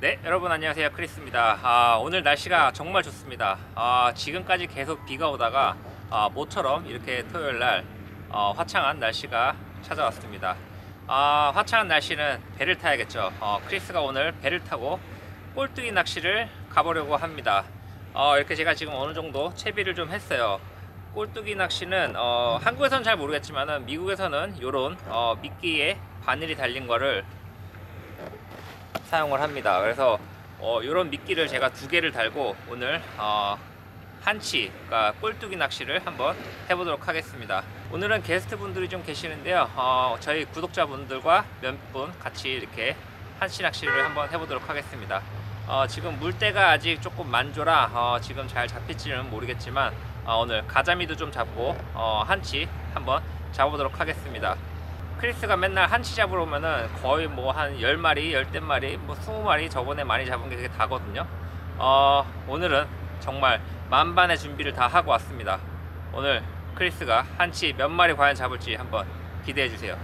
네, 여러분 안녕하세요. 크리스입니다. 오늘 날씨가 정말 좋습니다. 지금까지 계속 비가 오다가 모처럼 이렇게 토요일날 화창한 날씨가 찾아왔습니다. 화창한 날씨는 배를 타야겠죠. 크리스가 오늘 배를 타고 꼴뚜기 낚시를 가보려고 합니다. 이렇게 제가 지금 어느 정도 채비를 좀 했어요. 꼴뚜기 낚시는 한국에서는 잘 모르겠지만 미국에서는 이런 미끼에 바늘이 달린 거를 사용을 합니다. 그래서 이런 미끼를 제가 2개를 달고 오늘 한치, 그러니까 꼴뚜기 낚시를 한번 해보도록 하겠습니다. 오늘은 게스트 분들이 좀 계시는데요. 저희 구독자분들과 몇 분 같이 이렇게 한치 낚시를 한번 해보도록 하겠습니다. 지금 물때가 아직 조금 만조라 지금 잘 잡힐지는 모르겠지만 오늘 가자미도 좀 잡고 한치 한번 잡아보도록 하겠습니다. 크리스가 맨날 한치 잡으러 오면은 거의 뭐 한 10마리, 10댓마리, 뭐 20마리 저번에 많이 잡은 게 그게 다거든요. 오늘은 정말 만반의 준비를 다 하고 왔습니다. 오늘 크리스가 한치 몇 마리 과연 잡을지 한번 기대해 주세요.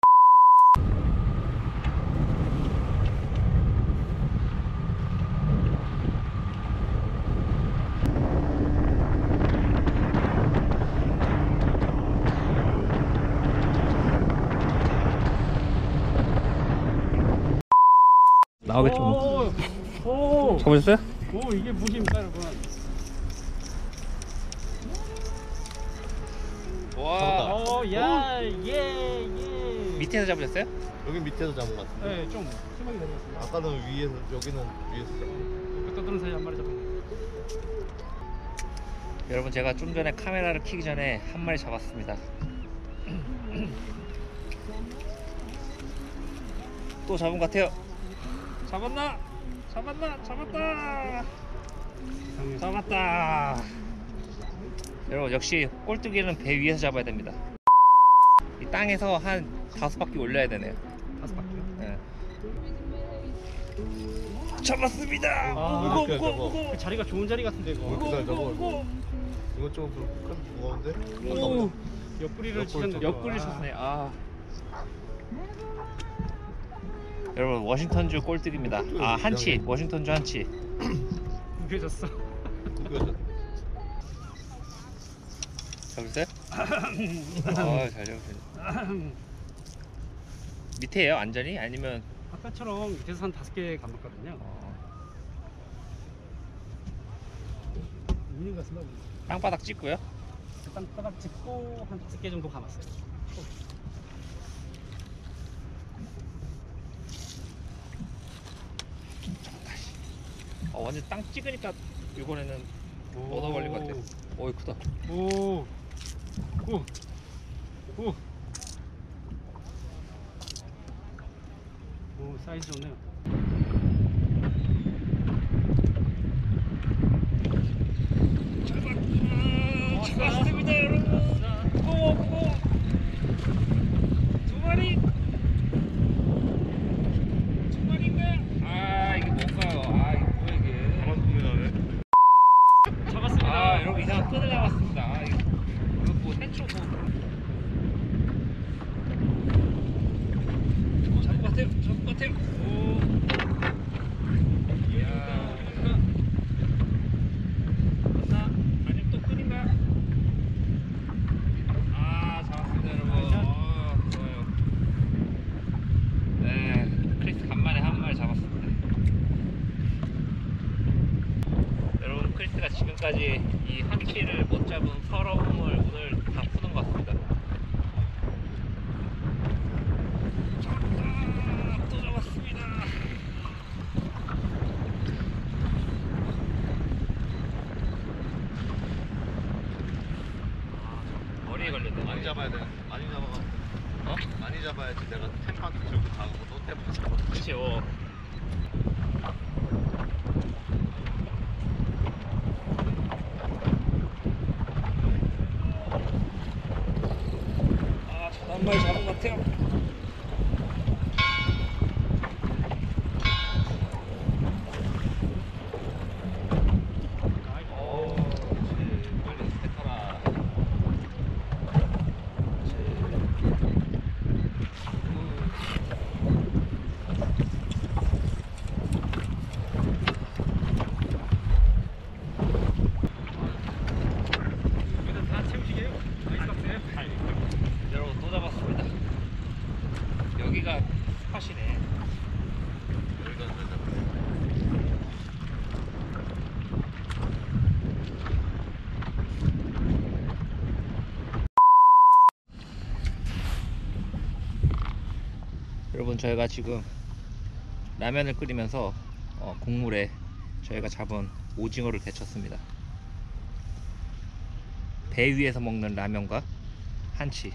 나오겠죠. 오, 잡으셨어요? 오, 이게 무엇입니까, 여러분? 와, 야, 예. 밑에서 잡으셨어요? 여기 밑에서 잡은 것 같은데. 네, 좀 심하게 내려갔습니다. 아까는 위에서, 여기는 위에서 잡은 그 떠드는 사이 한 마리 잡았네. 여러분, 제가 좀 전에 카메라를 켜기 전에 한 마리 잡았습니다. 또 잡은 것 같아요. 잡았나? 잡았다. 여러분, 역시 꼴뚜기는 배 위에서 잡아야 됩니다. 이 땅에서 한 5바퀴 올려야 되네요. 5바퀴요? 네. 잡았습니다. 무거워. 그 자리가 좋은 자리 같은데, 이거. 무거워. 이거 좀 무거운데? 오, 옆구리를 치셨네. 옆구리 쳤네. 여러분, 워싱턴주 꼴뚜기입니다. 한치. 워싱턴주 한치. 무게졌어. 잡으세요? 잘 잡으세요. 밑에요, 안전히? 아니면 아까처럼 밑에서 한 5개 감았거든요. 있는 것 같습니다. 땅바닥 찍고요. 땅바닥 짚고 한 5개 정도 감았어요. 완전 땅 찍으니까 이번에는 얻어 걸린 것 같아요. 어이, 크다. 오, 사이즈 좋네요. 잡았습니다, 여러분. 무거워. 2마리. 2마리인가요? 이게 뭔가요? 이게 뭐야, 이게. 잡았습니다. 여러분, 이상한 끈을 잡았습니다. 이거 뭐 해초 잡은 것 같아요. 이야. 맞나? 아니면 또 끈인가? 잡았습니다, 여러분. 좋아요. 네, 크리스 간만에 한 마리 잡았습니다. 여러분, 크리스가 지금까지 이 한치를 못 잡은 서러움을 오늘 다 푸는 것 같습니다. 잡았다! 또 잡았습니다. 머리에 걸렸네. 많이 잡아야 돼. 많이 잡아가. 많이 잡아야지 내가 템만 들고 가고 또 템만 잡아. 그치, 저도 한 마리 잡은 것 같아요. 저희가 지금 라면을 끓이면서 국물에 저희가 잡은 오징어를 데쳤습니다. 배 위에서 먹는 라면과 한치.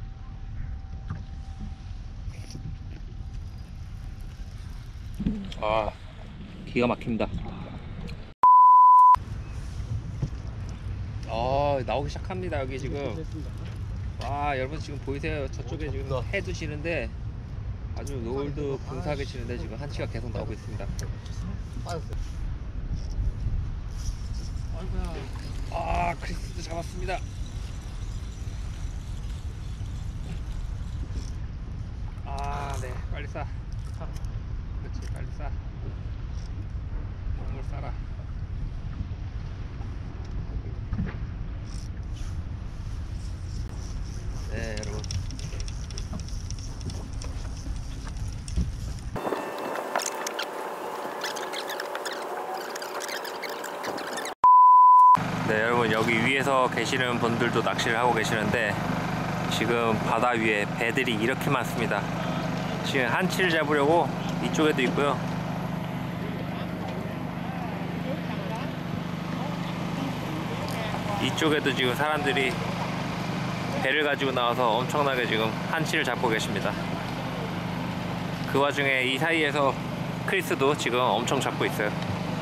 아, 기가 막힙니다. 나오기 시작합니다. 여기 지금. 됐습니다. 와, 여러분 지금 보이세요? 저쪽에 지금 해 두시는데 아주 노을도 근사하게 치는데 지금 한치가 계속 나오고 있습니다. 아, 크리스도 잡았습니다. 아, 네, 빨리 싸. 그렇지, 빨리 싸. 국물 싸라. 네, 여러분. 네, 여러분, 여기 위에서 계시는 분들도 낚시를 하고 계시는데 지금 바다 위에 배들이 이렇게 많습니다. 지금 한치를 잡으려고 이쪽에도 있고요. 이쪽에도 지금 사람들이 배를 가지고 나와서 엄청나게 지금 한치를 잡고 계십니다. 그 와중에 이 사이에서 크리스도 지금 엄청 잡고 있어요.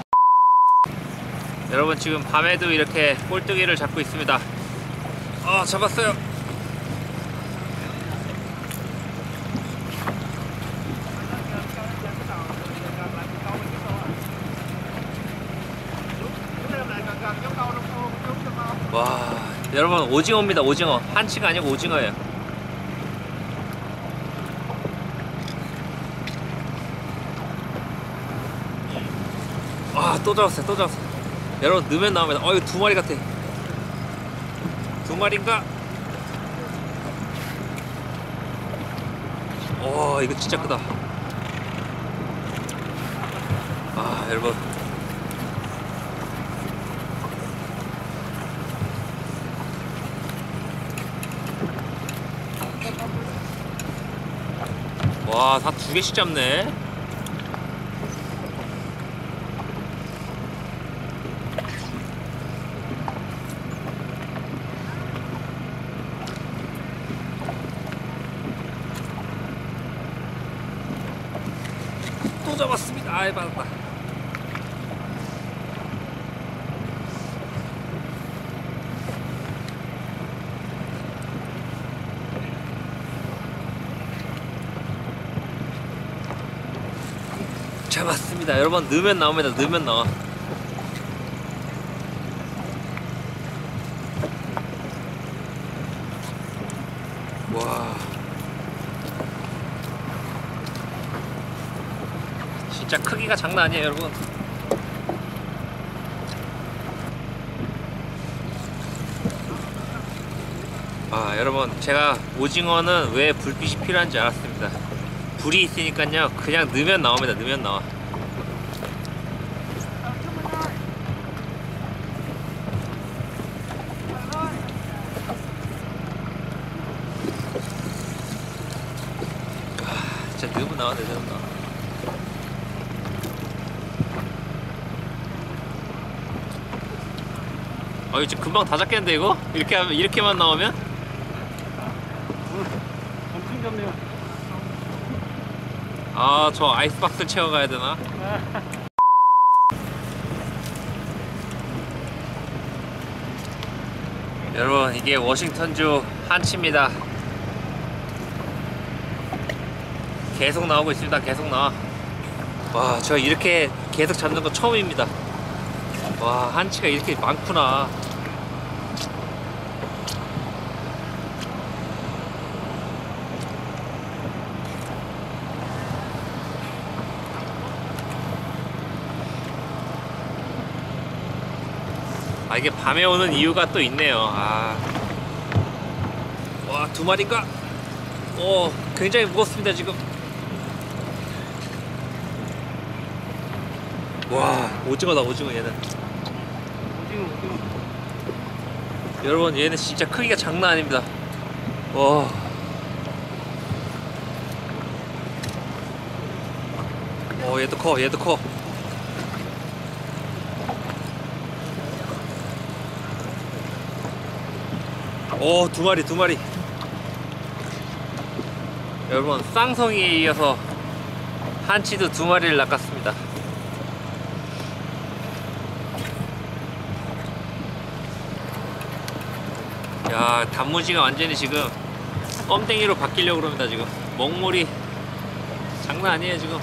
여러분, 지금 밤에도 이렇게 꼴뚜기를 잡고 있습니다. 잡았어요. 와, 여러분, 오징어입니다. 오징어. 한치가 아니고 오징어예요. 또 잡았어요. 또 잡았어요. 여러분, 넣으면 나옵니다. 이거 두 마리 같아. 두 마리인가? 이거 진짜 크다. 여러분. 와, 다 두 개씩 잡네. 또 잡았습니다. 받았다. 잡았습니다. 여러분, 넣으면 나옵니다. 넣으면 나와. 와, 진짜 크기가 장난 아니에요, 여러분. 여러분, 제가 오징어는 왜 불빛이 필요한지 알았습니다. 불이 있으니까요, 그냥 넣으면 나옵니다. 넣으면 나와. 진짜 넣으면 나와. 넣으면 나와. 이거 지금 금방 다 잡겠는데, 이거? 이렇게 하면, 이렇게만 나오면? 엄청 잡네요. 저 아이스박스 채워가야 되나? 여러분, 이게 워싱턴주 한치입니다. 계속 나오고 있습니다. 계속 나와. 와, 저 이렇게 계속 잡는 거 처음입니다. 와, 한치가 이렇게 많구나. 이게 밤에 오는 이유가 또 있네요. 와, 두 마리인가? 굉장히 무겁습니다, 지금. 와, 오징어다, 오징어, 얘는. 오징어. 여러분, 얘는 진짜 크기가 장난 아닙니다. 와. 얘도 커, 얘도 커. 두 마리, 두 마리. 여러분, 쌍성이에 이어서 한치도 두 마리를 낚았습니다. 야, 단무지가 완전히 지금 껌땡이로 바뀌려고 그럽니다. 지금 먹물이 장난 아니에요 지금.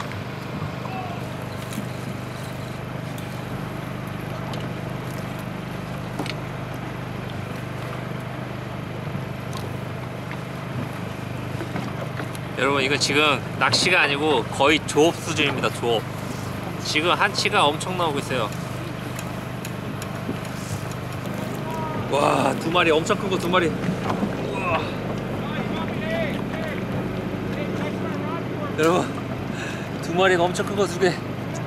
여러분, 이거 지금 낚시가 아니고 거의 조업 수준입니다. 조업. 지금 한치가 엄청 나오고 있어요. 와, 두 마리 엄청 큰 거 두 마리. 우와. 여러분, 두 마리가 엄청 큰 거 두 개.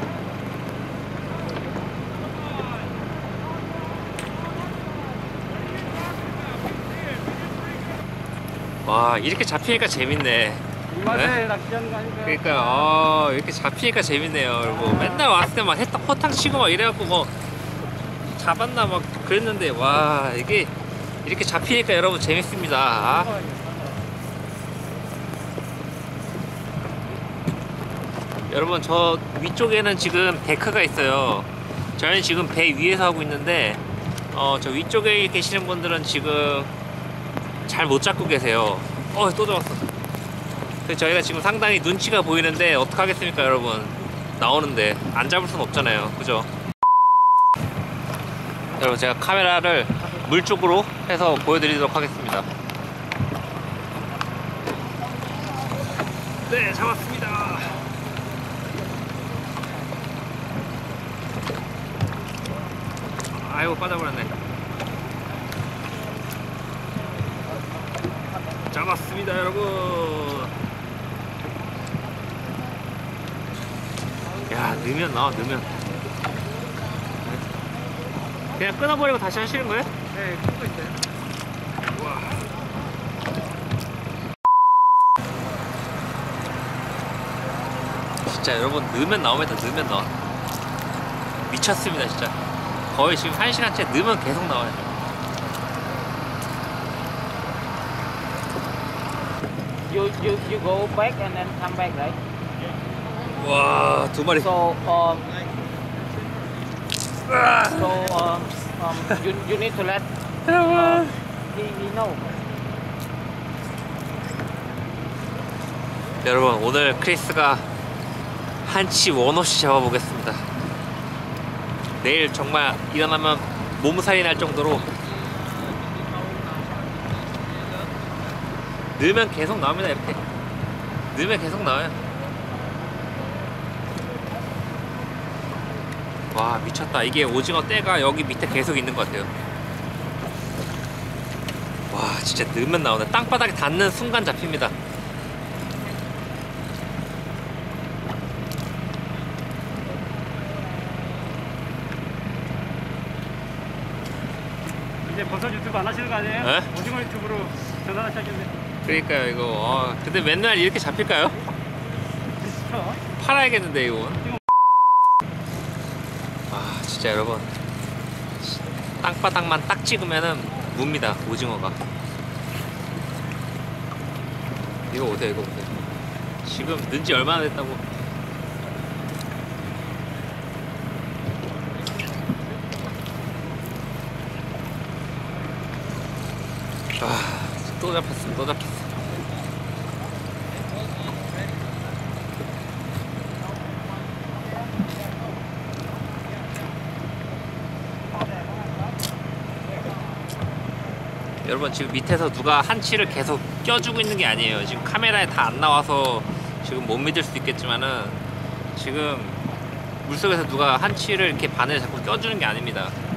와, 이렇게 잡히니까 재밌네. 이 맛에 네? 낚시하는 거 아닌가요? 그러니까 이렇게 잡히니까 재밌네요. 여러분, 맨날 왔을 때 막 허탕 치고 막 이래갖고 뭐 잡았나 막 그랬는데, 와, 이게 이렇게 잡히니까 여러분 재밌습니다. 여러분, 저 위쪽에는 지금 데크가 있어요. 저희는 지금 배 위에서 하고 있는데 저 위쪽에 계시는 분들은 지금 잘 못 잡고 계세요. 또 잡았어. 그래서 저희가 지금 상당히 눈치가 보이는데 어떡하겠습니까 여러분. 나오는데 안 잡을 순 없잖아요, 그죠? 여러분, 제가 카메라를 물 쪽으로 해서 보여드리도록 하겠습니다. 네, 잡았습니다. 아이고, 빠져버렸네. 잡았습니다 여러분. 야, 넣으면 나와, 넣으면. 그냥 끊어버리고 다시 하시는 거예요? 네, 끊고 있어요. 우와. 진짜 여러분, 넣으면 나옵니다. 넣으면 나와. 미쳤습니다 진짜. 거의 지금 1시간째 넣으면 계속 나와요. You go back and then come back, right? 와, 두 마리. So you need to let he know. 여러분, 오늘 크리스가 한치 원없이 잡아보겠습니다. 내일 정말 일어나면 몸살이 날 정도로 넣으면 계속 나옵니다. 이렇게 넣으면 계속 나와요. 와, 미쳤다. 이게 오징어 떼가 여기 밑에 계속 있는 것 같아요. 와, 진짜 넣으면 나오네. 땅바닥에 닿는 순간 잡힙니다. 이제 버섯 유튜브 안 하시는 거 아니에요? 네? 오징어 유튜브로 전환하셔야겠네. 그러니까요. 이거 근데 맨날 이렇게 잡힐까요? 그렇죠? 팔아야겠는데 이건. 아, 진짜 여러분, 땅바닥만 딱 찍으면은 뭅니다 오징어가. 이거 보세요, 이거 보세요. 지금 넣은 지 얼마나 됐다고. 또 잡혔어, 또 잡혔어. 여러분, 지금 밑에서 누가 한치를 계속 껴주고 있는 게 아니에요. 지금 카메라에 다 안 나와서 지금 못 믿을 수도 있겠지만은 지금 물속에서 누가 한치를 이렇게 바늘 자꾸 껴주는 게 아닙니다.